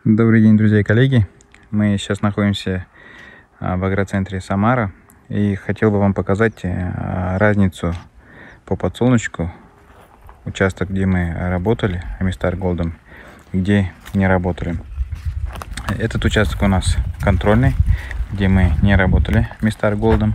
Добрый день, друзья и коллеги. Мы сейчас находимся в агроцентре Самара. И хотел бы вам показать разницу по подсолнечку. Участок, где мы работали, Амистар Голдом, где не работали. Этот участок у нас контрольный, где мы не работали Амистар Голдом.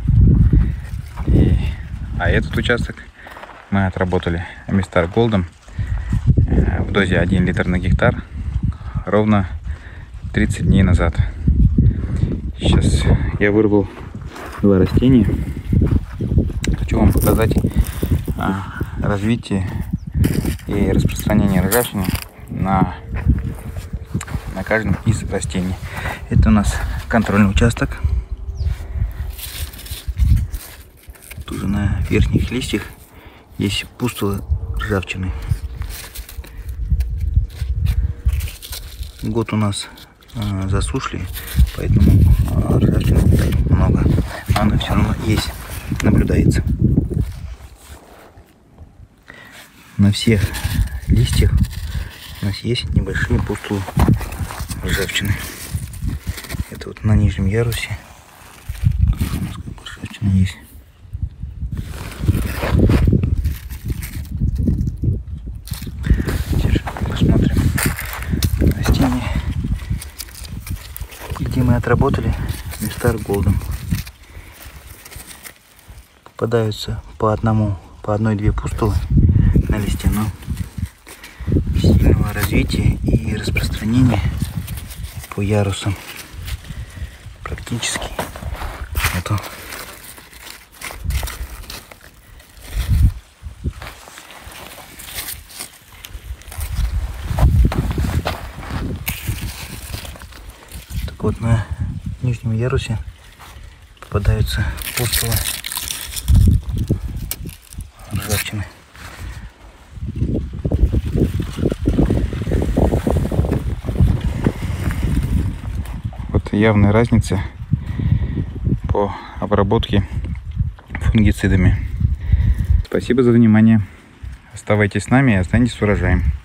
А этот участок мы отработали Амистар Голдом в дозе 1 литр на гектар ровно 30 дней назад. Сейчас я вырвал два растения. Хочу вам показать развитие и распространение ржавчины на каждом из растений. Это у нас контрольный участок. Тут на верхних листьях есть пустулы ржавчины. Год у нас засушли, поэтому ржавчины не так много, но она все равно есть, наблюдается. На всех листьях у нас есть небольшие пустулы ржавчины. Это вот на нижнем ярусе у нас ржавчина есть. Теперь посмотрим растения, где мы отработали Амистар Голдом. Попадаются по одной-две пустулы на листе, но сильного развития и распространения по ярусам практически нету. Так вот, на нижнем ярусе попадаются пустулы ржавчины. Вот явная разница по обработке фунгицидами. Спасибо за внимание. Оставайтесь с нами и останетесь с урожаем.